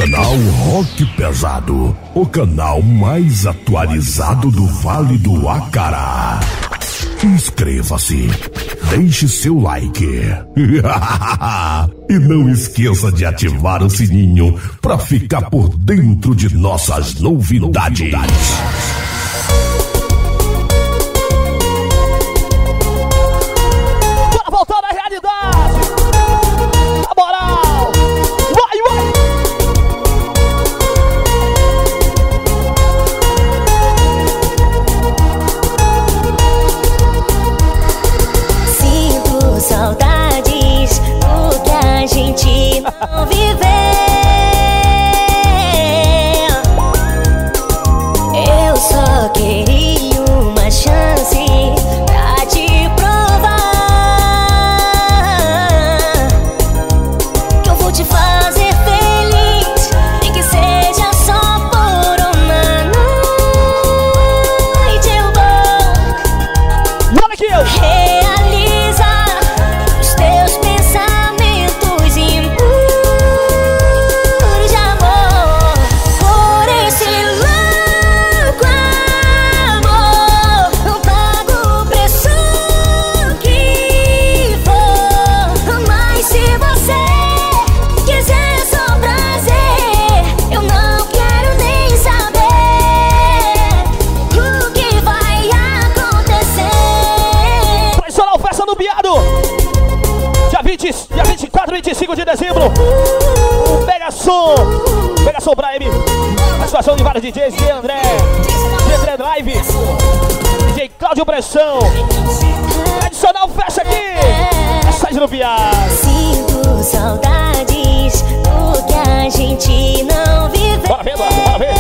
Canal Rock Pesado, o canal mais atualizado do Vale do Acará. Inscreva-se, deixe seu like e não esqueça de ativar o sininho para ficar por dentro de nossas novidades. Bora voltar na realidade. Na moral. Vai, vai. Sinto saudades do que a gente não viveu. Eu só queria uma chance pra te provar que eu vou te fazer feliz, e que seja só por uma noite. Eu vou Olha aqui, eu. realizar os teus pensamentos impuros de amor. Por esse louco amor, não pago o preço que for. Mas se você quiser só prazer, eu não quero nem saber o que vai acontecer. Tradicional festa do Biado. Dia 24 e 25 de dezembro. Pega som Brime. A situação de vários DJs. DJ André Drive. DJ Cláudio Pressão. Tradicional festa aqui. Sai no Biado. Sinto saudades do que a gente não viveu. Bora ver, bora ver.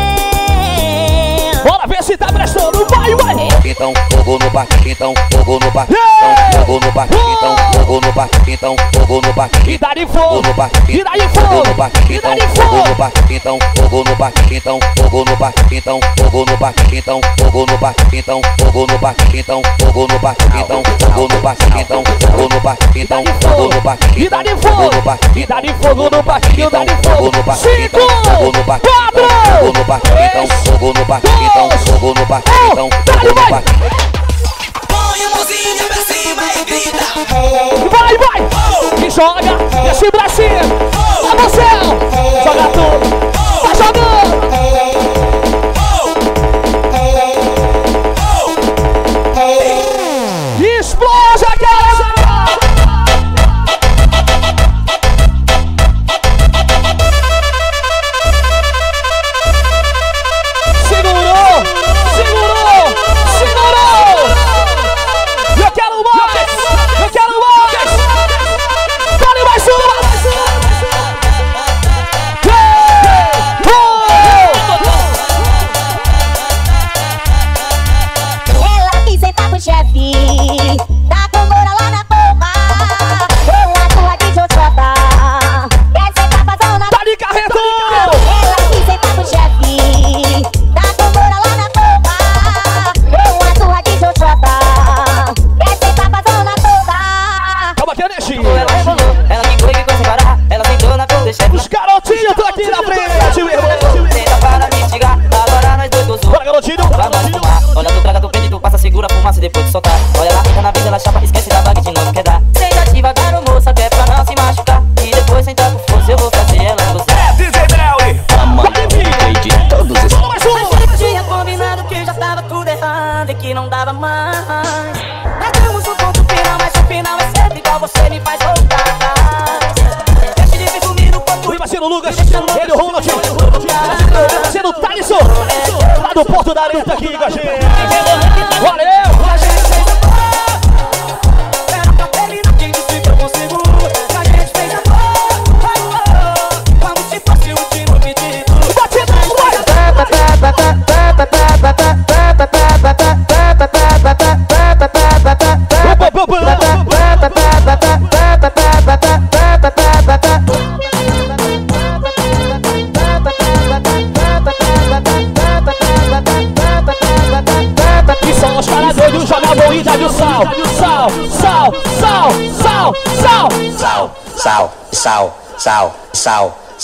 Bora ver se tá prestando. Vai, vai. Então, fogo no parque, então, fogo no parque, então, fogo no parque, então, fogo no parque, então, fogo no parque, E dá de fogo. no parque, E dá de fogo fogo. no parque, E dá então, de fogo no fogo. parque, então, fogo no parque, então, fogo no parque, então, fogo no parque, então, fogo no parque, então, fogo no parque, então, fogo no parque, então, fogo no parque, então, fogo no parque, então, fogo no parque, E dá de então, fogo. fogo no parque, E dá de fogo no parquinho. Dá de fogo. fogo no parque, 5, então, fogo no parque, 4, fogo no parque, então, fogo no parque, então, fogo no parque, então, fogo no parque. Põe a mãozinha pra cima e grita. Vai, vai. E joga. Desce pra cima. Vai no céu. Joga tudo. Vai jogando. Explode a casa. Segurou. Eu quero mais. Dale mais uma. Ela quis sentar com o chefe, tá com moral lá na boca. Ela tua de Josota, quer sentar pra zona. Tá de carretão. Ela quis sentar com o chefe, tá com moral lá na boca. Ela tua de Josota, quer sentar pra zona toda. Calma aqui, Anexinho. Ela rebolou, ela quicou e quicou sem parar. Ela sentou na cor do chefe. Os garotinhos estão aqui na frente, meu irmão. Tenta para me instigar, agora nós dois gozou. Bora, garotinho. Pra nós fumar. Olha, tu traga, tu prende, tu passa, segura a fumaça e depois de soltar. Olha lá, fica na vida, ela chapa, esquece da vaga de novo quer dar. Senta devagar, ô moça, que é pra não se machucar. E depois sentar com força, eu vou fazer ela gozar. DJ Drelly, A magnífica e de todos esses Vamos mais um. Mas sempre tinha combinado que já tava tudo errado e que não dava mais. Nós temos um ponto final, mas o final é sempre igual, você me faz voltar. Deixa de vir comigo quando O parceiro Lucas, ele, o Ronald, o parceiro Thaleson, lá do Porto da Areia, tá aqui com a gente. Valeu! era pra terminar, quem disse que eu consigo? A gente fez amor, como se fosse o último pedido. Batidão, vai! Cidade o sal, sal, sal, sal, sal, sal, sal, sal, sal, sal, sal,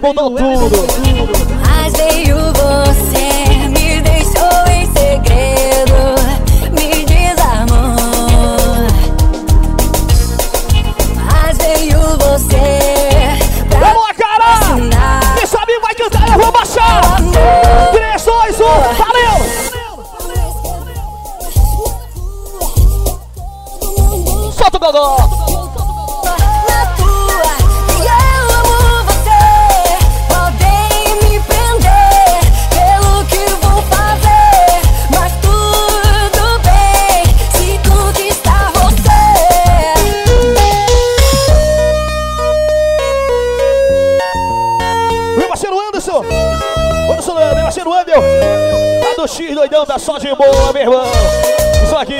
mudou tudo. Mas veio você, me deixou em segredo, me desarmou. Mas veio você pra Vamos lá, cara! ensinar. Quem sabe vai cantar, eu vou baixar! 3, 2, 1, valeu! Solta o gogó! Na tua, e eu amo você. Podem me prender pelo que vou fazer, mas tudo bem se conquistar você. Meu parceiro Anderson! Anderson, meu parceiro Anderson! Lá do X doidão, tá só de boa, meu irmão! Isso aqui!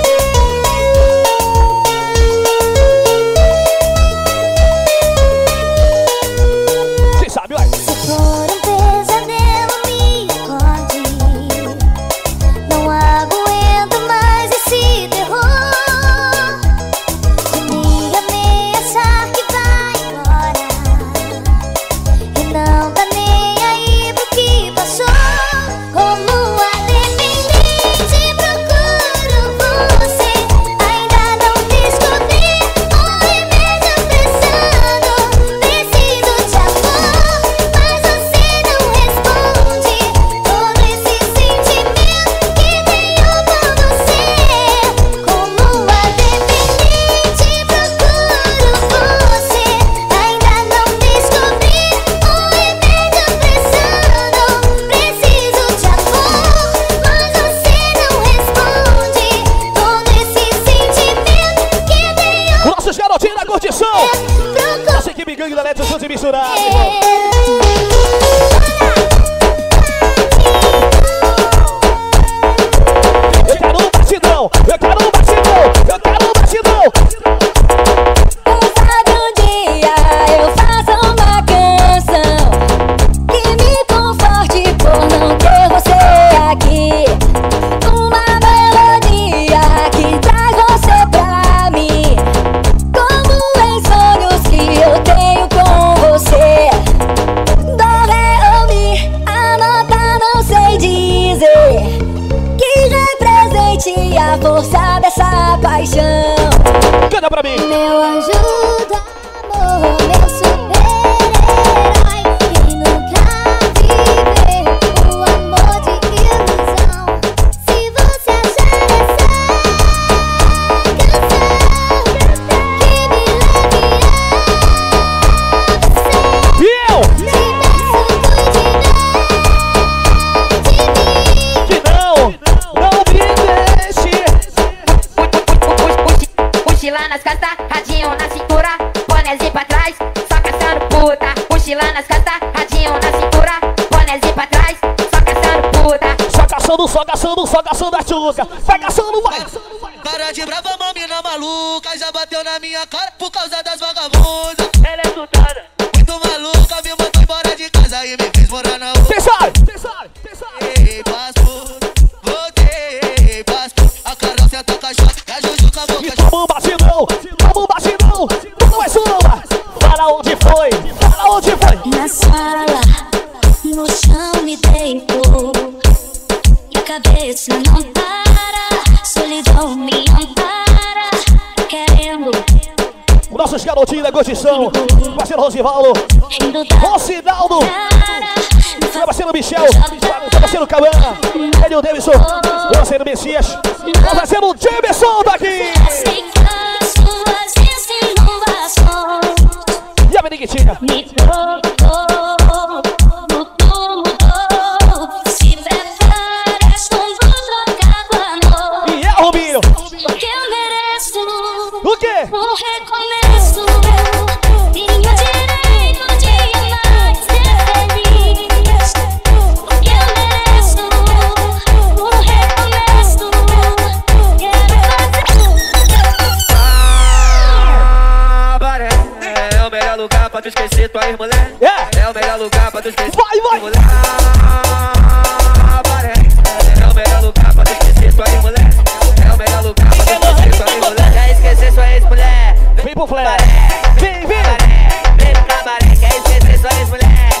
Quem sabe, vai! Se for um pesadelo, me acorde. Não aguento mais esse terror de me ameaçar que vai embora e não tá nem aí pro que passou. Como a dependente procuro você, ainda não descobri o remédio pensando. Preciso de amor, mas você não responde todo esse sentimento que tenho por você. Como a dependente procuro você, ainda não descobri o remédio pensando. Preciso de amor, mas você não responde todo esse sentimento que tenho. Nossos garotinhos da curtição! Nossa equipe gangue da Letra juntos e misturados! Eu quero um batidão! Eu quero um batidão! Eu quero um batidão! Sabe um dia eu faço uma canção que me conforte por não ter você aqui. Uma melodia que traz você pra mim, como em sonhos que eu tenho com você. Do, ré ou mi, a nota não sei dizer, que represente a força dessa paixão. Canta pra mim! Meu anjo do amor, meu super-herói, que nunca viveu o amor de ilusão. Se você achar essa canção que me leve a você, E eu? te peço cuide bem de mim. Que não me deixe! Mochila nas costas, radinho na cintura, bonézinho pra trás, só caçando puta. Mochila nas costas, radinho na cintura, bonézinho pra trás, só caçando puta. Só caçando a tchuca! Vai caçando, vai! Cara de brava, mamina maluca, já bateu na minha cara por causa das vagabundas. Ela é tutada! Muito maluca, me mandou embora de casa e me fez morar na rua. Cê sabe! Ei, pastor, voltei, pastor. A Carol senta caixote, a Juju com a boca. E toma um batidão! Toma um batidão! Tudo mais uma! Fala onde foi! Fala onde foi! Na sala, no chão me deitou, e a cabeça não para, solidão me ampara, querendo Nossos garotinhos da curtição! Parceiro Rosivaldo! Rocinaldo! Meu parceiro Michel! Meu parceiro Cabana! Ele o Davidson! Meu parceiro Messias! Meu parceiro Jameson tá aqui! aceitar suas insinuações. E a Benedictina! Me trocou, mudou. Se prepara, estou trocado amor. E é, Robinho! Porque eu mereço O quê? um recomeço. Tenho direito de amar, ser feliz. Porque eu mereço um recomeço. Baré, é o melhor lugar pra tu esquecer tua ex-mulher. É o melhor lugar pra tu esquecer Vai! mulher. Baré, é o melhor lugar pra tu esquecer tua ex-mulher. É o melhor lugar pra tu esquecer tua ex-mulher. Quer esquecer sua ex-mulher? Vem pro flare! Vem! Vem pro cabaré, quer esquecer sua ex-mulher?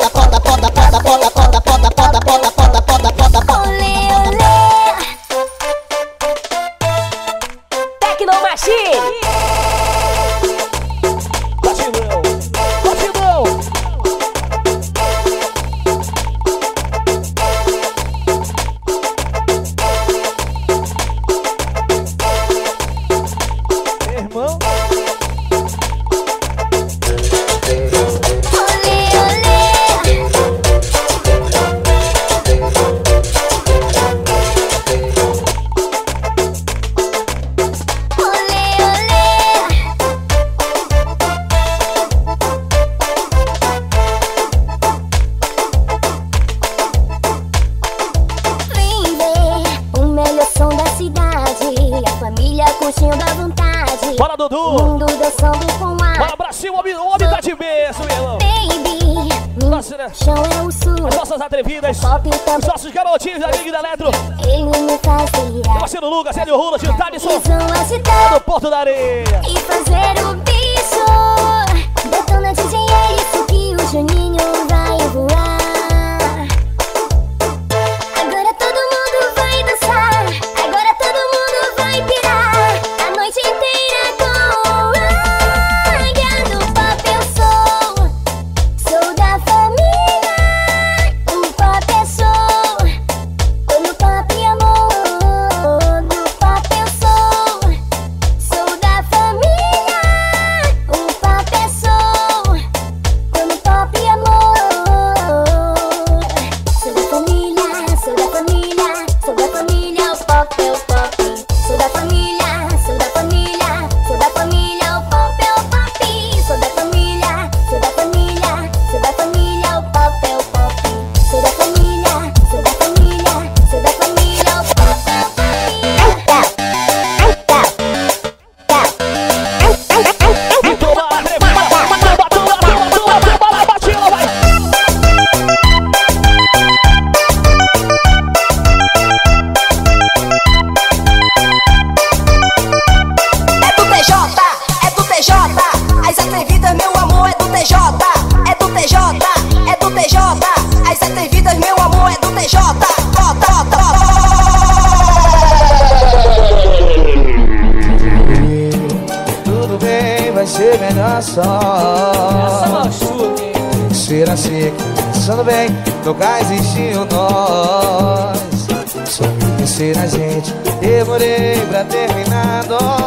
chão é o sul. As nossas atrevidas, os nossos garotinhos da Liga da Eletro. Ele me faz virar. Parceiro Lucas, Hélio Rula, Tio Thaleson, do Porto da Areia. E fazer o bicho. Detona DJ, é isso que o Juninho vai voar. Agora todo mundo vai dançar. Agora todo mundo vai pirar. A noite inteira com a águia do pop eu sou. Sou da família. O pop é sou. Tô no pop amor. No pop eu sou. Sou da família. O pop é sou. Tô no pop amor. Sou da família. Sou da família. Sou da família. O pop é o pop. Sou da família. Sou da família. Sou da família. O pop é o pop. Sou da família. Sou da família. Sou da família. O pop é o pop. Sou da família. Sou da família. Sou da família. O pop é o pop. E toma a atrevida. Toma na batida, vai. É do TJ, é do TJ. As atrevidas, meu amor, é do TJ. É do TJ, é do TJ. As atrevidas, meu amor, é do TJ. Tudo bem, vai ser melhor só. Ser assim, pensando bem, nunca existiu nós. Só me pensei na gente, demorei pra terminar.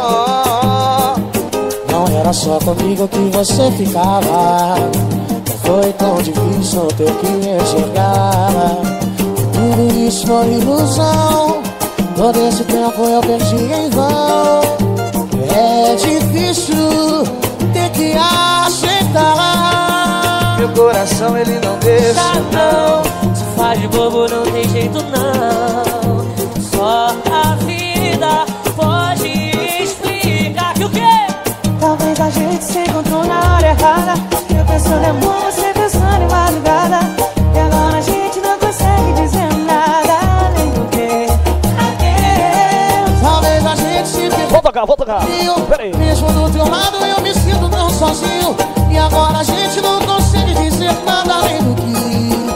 Não era só comigo que você ficava. Não foi tão difícil ter que me enxergar. Tudo isso foi ilusão. Todo esse tempo eu perdi em vão. É difícil ter que aceitar. Meu coração ele não deixa, não. Se faz de bobo não tem jeito não. Só a vida pode explicar que o quê? Talvez a gente se encontrou na hora errada. Eu pensando em amor, você pensando em madrugada. E agora a gente não consegue dizer nada além do que adeus. Talvez a gente se perdeu. Vou tocar. Peraí. Mesmo do teu lado eu me sinto tão sozinho. E agora a gente não consegue dizer nada além do que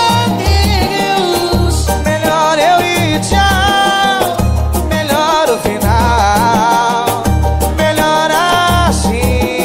adeus. melhor eu ir tchau. Melhor o final, melhor assim.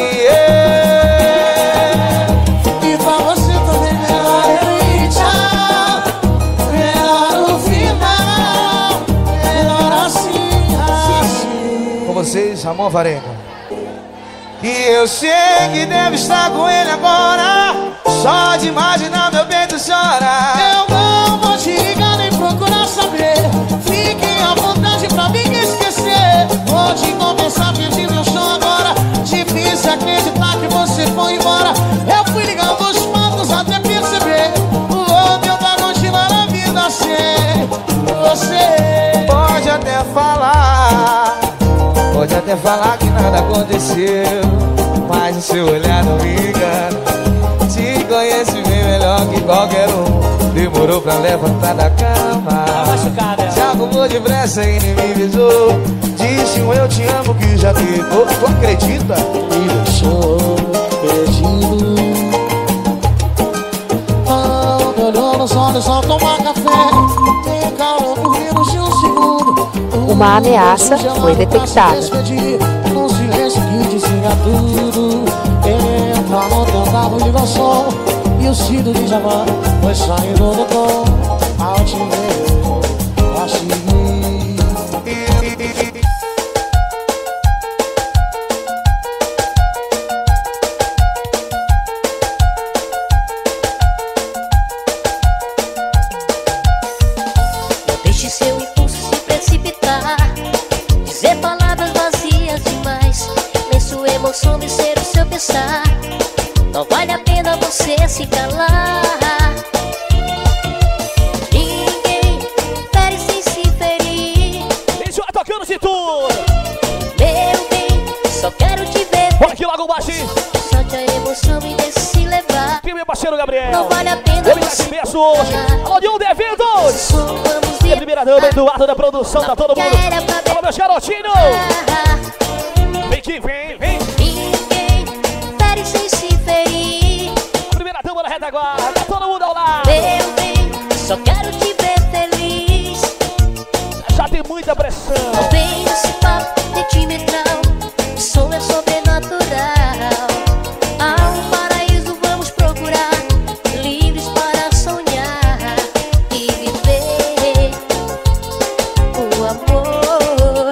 E pra você também melhor eu ir tchau. Melhor o final, melhor assim, assim. Com vocês, Ramon Varenga. E eu sei que deve estar com ele agora. Só de imaginar meu peito chora. Eu não vou te ligar nem procurar saber. Fiquem à vontade pra me esquecer. Vou te confessar, perdi meu chão agora. Difícil acreditar que você foi embora. Eu fui ligando os fatos até perceber. O meu vai continuar a vida sem você. Pode até falar que nada aconteceu, mas o seu olhar não me engana. Te conheço bem melhor que qualquer um. Demorou pra levantar da cama. Se arrumou depressa e nem me avisou. Disse um eu te amo que já ficou. Tu acredita? Me deixou perdido. Não me olhou nos olhos, só tomar café. Tem calor por menos de um segundo. Uma ameaça foi detectada. Um silêncio que dizia tudo. Entra no teu carro, liga o som. E o Cido de Javan foi saindo do tom. Ao te ver, achei. Não deixe seu impulso se precipitar. Dizer palavras vazias demais. Nem sua emoção vencer o seu pensar. Não vale a pena você se calar. Ninguém fere sem se ferir. Isso vai tocando de tudo. Meu bem, só quero te ver. Olha aqui logo baixinho. Solte a emoção e deixe se levar. Aqui meu parceiro parceiro Gabriel. Não vale a pena. Eu me despeço hoje. Alô, de um eventos. E a primeira dama, Eduardo da produção, tá todo mundo. Alô, meus garotinhos. Vem que vem, vem. Ninguém fere sem se ferir. Primeira dama da retaguarda, tá todo mundo ao lado. Meu bem, só quero te ver feliz. Já tem muita pressão. Não vem esse papo sentimental. Som é sobrenatural. Há um paraíso, vamos procurar. Livres para sonhar e viver o amor.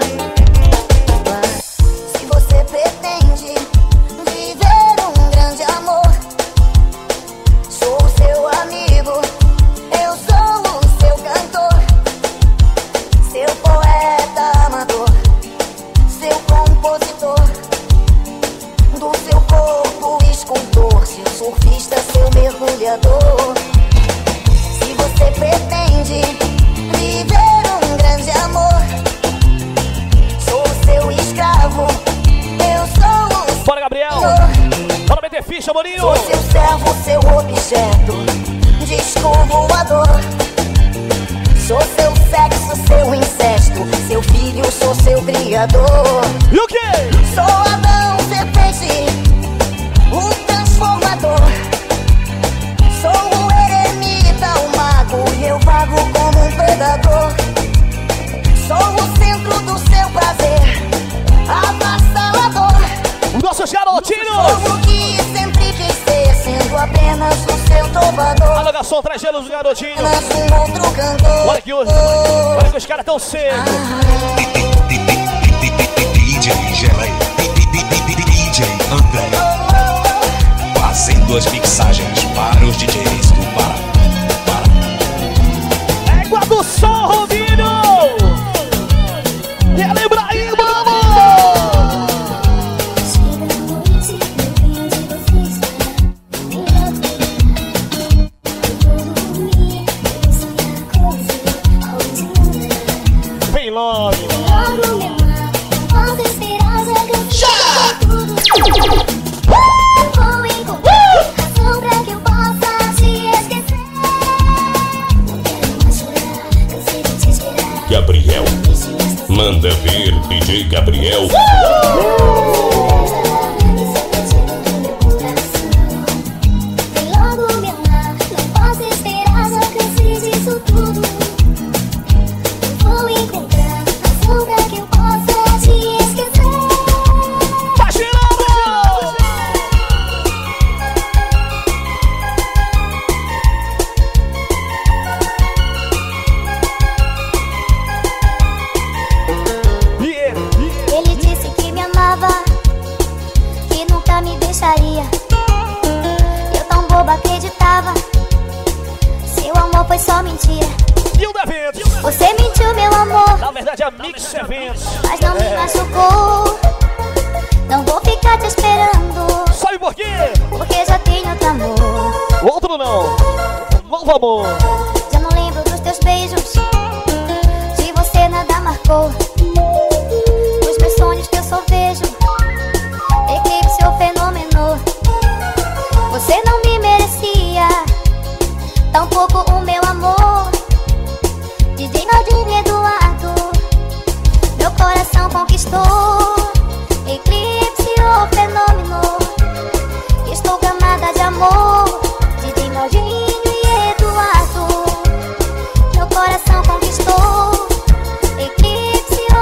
Se você pretende viver um grande amor, sou o seu amigo, eu sou o seu cantor, seu poeta amador, seu compositor, do seu corpo escultor, seu surfista, seu mergulhador. Se você pretende viver um grande amor, sou o seu escravo, eu sou o Bora, Gabriel. Bora meter ficha, Boninho. sou seu servo, seu objeto, disco voador. Sou seu sexo, seu incesto, seu filho, sou seu criador. E o quê? Sou Adão, serpente, o transformador. Sou o eremita, o mago, e eu vago como um predador. Sou o centro do seu prazer, avassalador. Nossos garotinhos. Sou o que sempre quis ser, sendo apenas o seu trovador. Alô, garçom, traz gelo dos garotinhos. Apenas um outro cantor. Olha que hoje, olha que os caras tão secos. DJ Geleia, DJ André, fazendo as mixagens para os DJs do Pará. Égua do som, Robinho. E ela Ibrahim, mano. Vem logo. Gabriel, manda ver DJ Gabriel. Ele disse que me amava, que nunca me deixaria. Eu tão boba acreditava, seu amor foi só mentira. E o da Eventos? Você mentiu, meu amor, Na verdade, a Mix Eventos. mas não me machucou. Não vou ficar te esperando, Sabe por quê? porque já tenho outro amor. Outro não. Novo amor. Já não lembro dos teus beijos, de você nada marcou. Nos meus sonhos que eu só vejo eclipse ou fenômeno. Você não me merecia, tampouco o meu amor. DJ Naldinho Eduardo, meu coração conquistou. Eclipse ou fenômeno, estou gamada de amor. DJ Naldinho e Eduardo, meu coração conquistou. Eclipse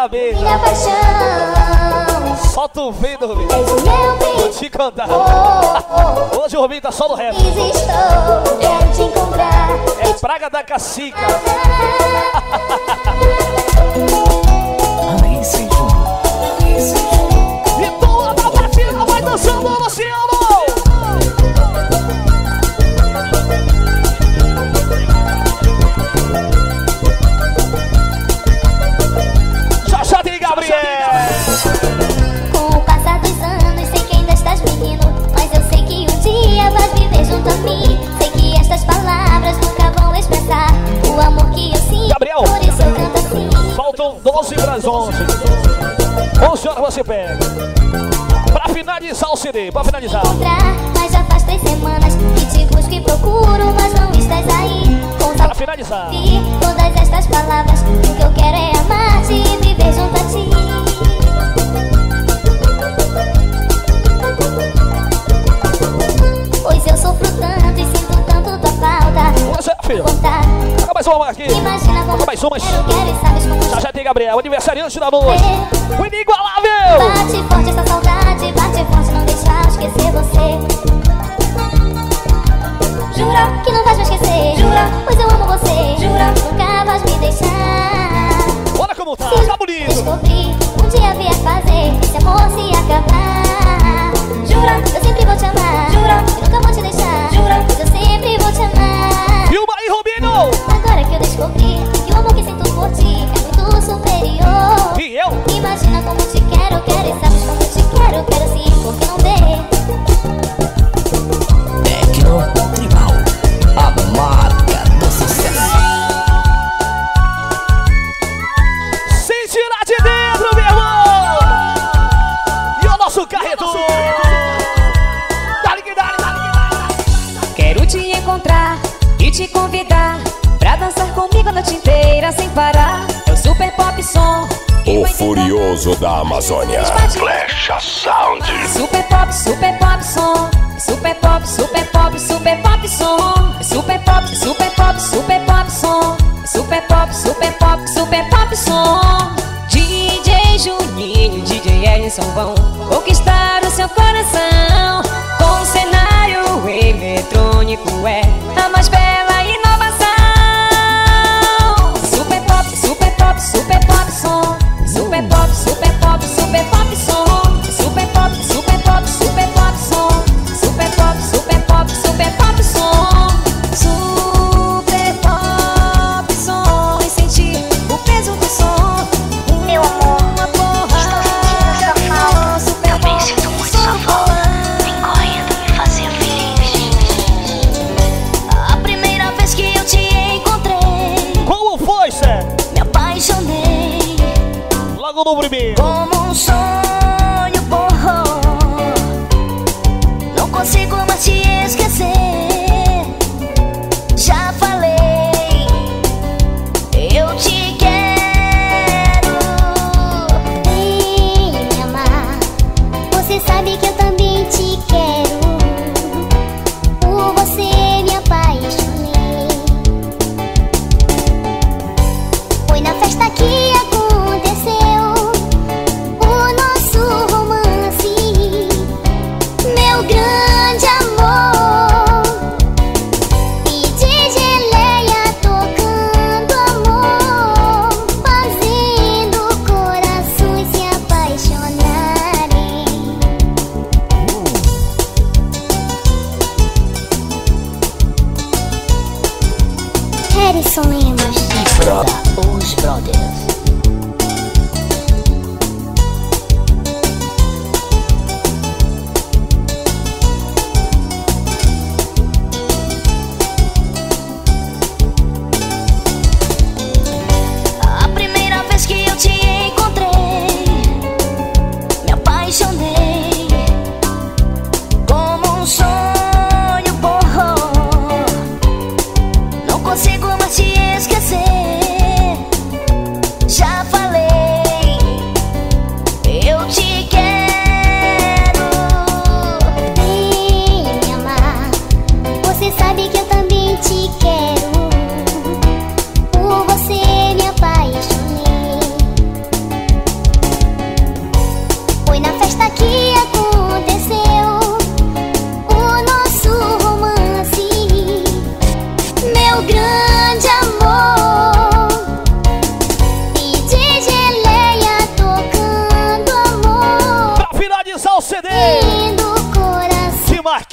Rabeta. Minha paixão. Solta o vento, Rubinho. És o meu bem. Vou te cantar. Hoje o Rubinho tá só no rap. Estou, quero te encontrar. É praga da cacica. E toda a batida vai dançando, Luciano. Já tem Gabriel. Com o passar dos anos, sei que ainda estás menino, mas eu sei que um dia vais viver junto a mim. Sei que estas palavras nunca vão expressar o amor que eu sinto. Gabriel, por isso eu canto assim. Faltam 12 para as 11. 11 horas você pega. Pra finalizar o CD, pra finalizar. Mas já faz 3 semanas que te busco e procuro, mas não estás aí. Pra finalizar. Todas estas palavras, o que eu quero é amar-te e viver junto a ti. Pois eu sofro tanto e sinto tanto tua falta. Você, filho. Acaba mais uma aqui. Imagina como mais umas. quero e sabes como Já tem Gabriel, aniversariante da noite. O inigualável. bate forte essa saudade, bate forte, não deixar esquecer você. Jura que não vais me esquecer. Jura, pois eu amo você. Jura, nunca vais me deixar. Olha como tá, Se tá bonito. descobrir, um dia vier fazer esse amor se acabar. Jura, eu sempre vou te amar. Jura, que nunca vou te deixar. Jura, pois eu sempre vou te amar. Filma aí, Rubinho. Agora que eu descobri que o amor que sinto por ti é muito superior. E eu? Imagina como te quero, quero e sabes como te quero, quero sim, porque não dê. Tecno Tribal, a marca do sucesso. Sem tirar de dentro, meu irmão. E o nosso carreto. Dale que dale, dale que dale. Quero te encontrar e te convidar pra dançar comigo a noite inteira sem parar. É o Super Pop Som. O Furioso da Amazônia. Flecha Sound. Super Pop Som. Super Pop, Super Pop, Super Pop Som. Super Pop, Super Pop, Super Pop Som. Super Pop, Super Pop, Super Pop Som. DJ Juninho, DJ Edson vão conquistar o seu coração. Com cenário eletrônico é a mais bela inovação. Super Pop, Super Pop, Super Pop Som. Super Pop, Super Pop, Super Pop Som. Super Pop, Super Pop, Super Pop Som. Super Pop, Super Pop, Super Pop Som. Super Pop Som. E sentir o peso do som. Meu amor, uma porra. Super Pop, sinto muito sua falta. Vem correndo me fazer feliz. A primeira vez que eu te encontrei, como foi, Sé? Me apaixonei. Logo no primeiro. Como um sonho, porra. Não consigo mais te esquecer. Já falei, eu te quero. Vem me amar. Você sabe que eu também te quero. Por você me apaixonei. Foi na festa que aconteceu o nosso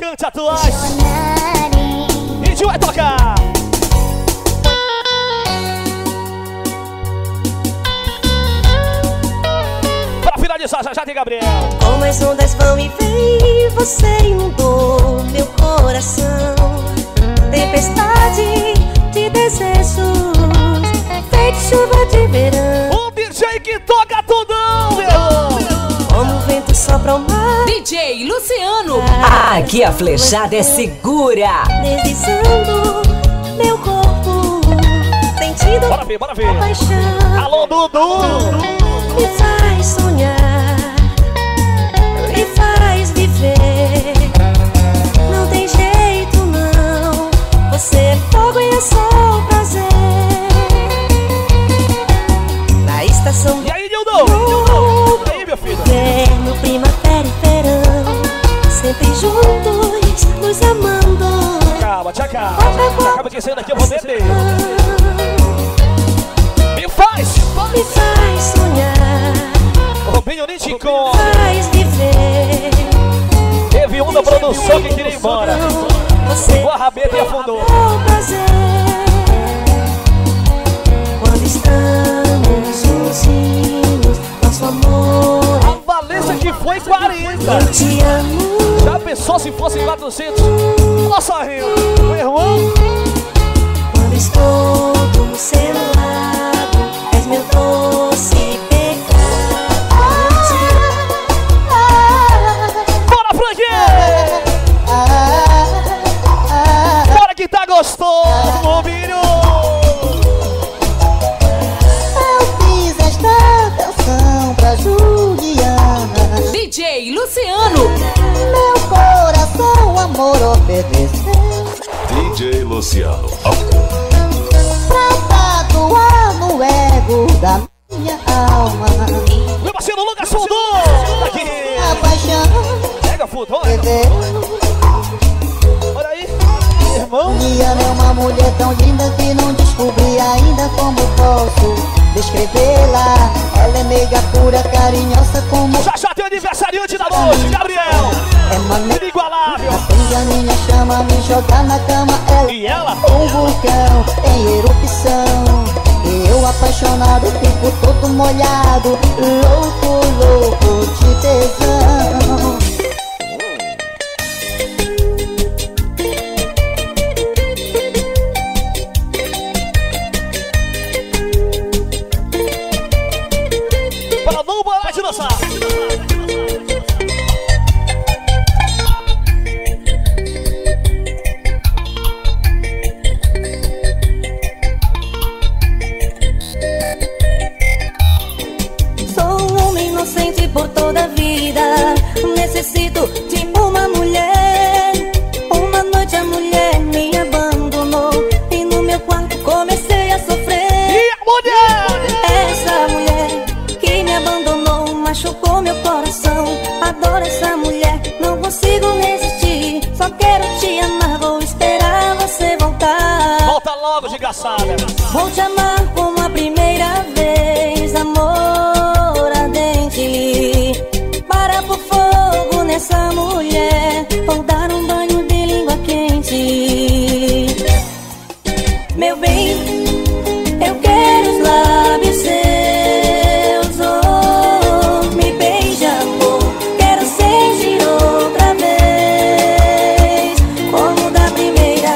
Gigante atuais. Índio vai tocar. Pra finalizar, já tem Gabriel. Como as ondas vão e vêm, você inundou meu coração. Tempestade de desejos, feito chuva de verão. O DJ que toca tudão, meu. Como o vento sopra ao mar. DJ Luciano. Aqui a flechada é segura. Deslizando meu corpo, sentindo bora ver. paixão. Alô, Dudu. Me faz sonhar, me faz viver. Não tem jeito não, você é fogo e é só prazer. Na estação e aí, Nildo? E aí, meu filho? Inverno, primavera e verão, sempre juntos, nos amando. Calma, tia calma. Acaba que saindo daqui eu vou beber. Me faz sonhar, Robinho Nichico. me faz viver. Teve um da produção que queria ir embora. Pegou a rabeta e afundou. Quando estamos juntinhos, nosso amor. A Valência que foi 40. Eu te amo. Já pensou se fosse 400? Nossa, meu irmão. Quando estou do seu lado, és meu doce pecado. Bora, Frank! Bora que tá gostoso, Robinho! Eu fiz esta canção pra Juliana. DJ Luciano. Meu coração, amor, obedeceu. DJ Luciano. Pra tatuar no ego da minha alma. Meu parceiro Lucas Fundou! Aqui! A paixão. Pega, Fundou! Olha aí, irmão. Liana é uma mulher tão linda que não descobri ainda como posso descrevê-la. Ela é meiga, pura, carinhosa como... Já tem aniversariante da noite, Gabriel! É maneira inigualável! Acende a minha chama, me jogar na cama. Ela e ela? Um vulcão em erupção. E eu apaixonado fico todo molhado. Louco, louco de tesão. Para não parar de dançar! Sou um homem inocente por toda a vida. Necessito de uma mulher. Uma noite a mulher me abandonou e no meu quarto comecei a sofrer. E a mulher? Essa mulher que me abandonou machucou meu coração. Adoro essa mulher, não consigo resistir. Só quero te amar, vou esperar você voltar. Volta logo, desgraçada! Vou te amar como a primeira vez, amor ardente. Para por fogo nessa mulher, vou dar um banho de língua quente. Meu bem, eu quero os lábios seus, oh, me beija, amor. Quero sentir outra vez, como da primeira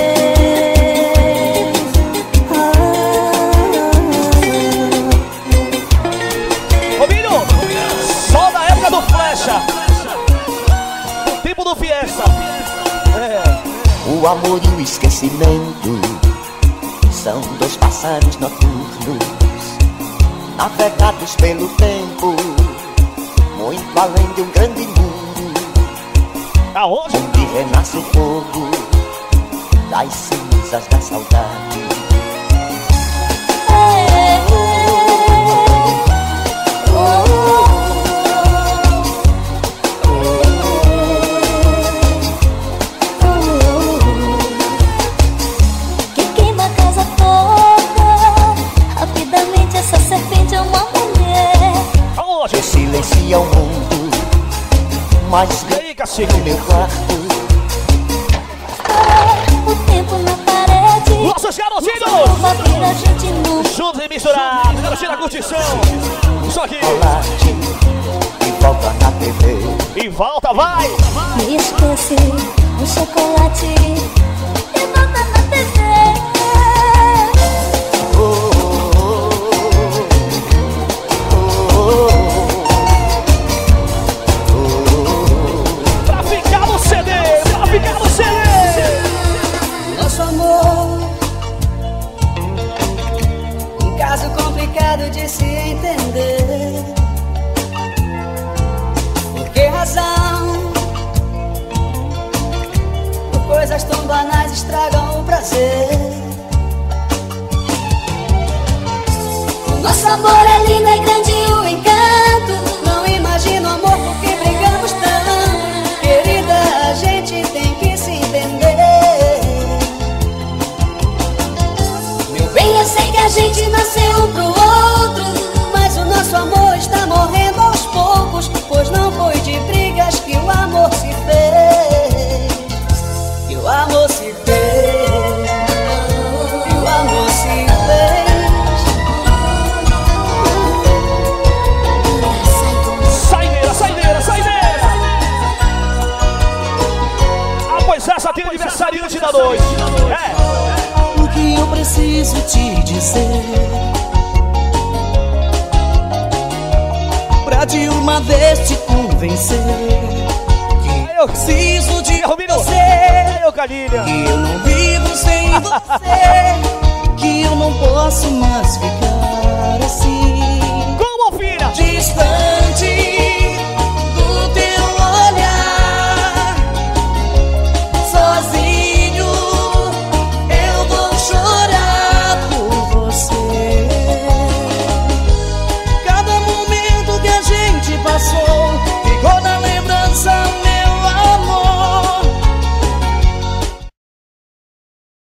vez. Robinho, só da época do Flecha, o tempo do Fiesta. O amor e o esquecimento são dois pássaros noturnos, navegados pelo tempo, muito além de um grande muro. Aonde? Onde renasce o fogo das cinzas da saudade. Que queima a casa toda, rapidamente essa serpente é uma mulher. Que silencia o mundo, mas e aí, cacique? no meu quarto Valtinho! Juntos e misturados, garantindo a curtição. Só que... E volta na TV. E volta, vai! Me esquece um chocolate e volta na TV. Pra ficar no CD, pra ficar no CD. Nosso amor, um caso complicado de se entender. Por que razão? Por coisas tão banais estragam o prazer. O nosso amor é lindo, é grande o encanto. Não imagino amor porque brigamos tanto. Querida, a gente tem que se entender. Meu bem, eu sei que a gente nasceu um pro outro, mas o nosso amor está morrendo aos poucos, pois não foi de brigas que o amor se fez. Que o amor se fez. Que o amor se fez. Saideira, saideira, saideira! Ah, pois essa tem aniversariante da noite. É. O que eu preciso te dizer, pra de uma vez te convencer, que eu preciso de você, Aí, ô Calilha. que eu não